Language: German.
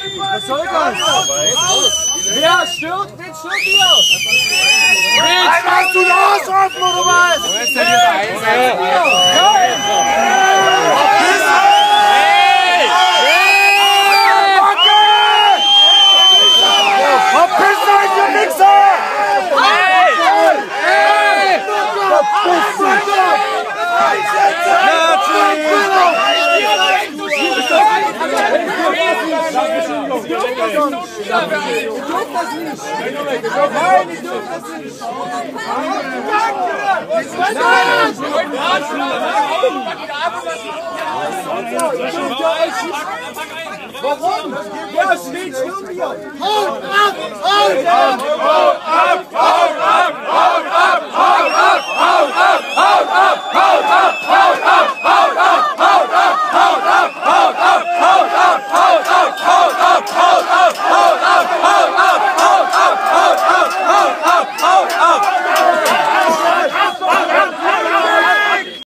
Was soll das? Wer stört? Wen stört ihr? Hast du den Arsch offen oder was? Wo ist denn dieser Einsatz? Verpiss euch, ihr Wichser! Warum? Ja, steht schon hier! Haut ab! Haut ab! Haut ab! Haut ab! Haut ab!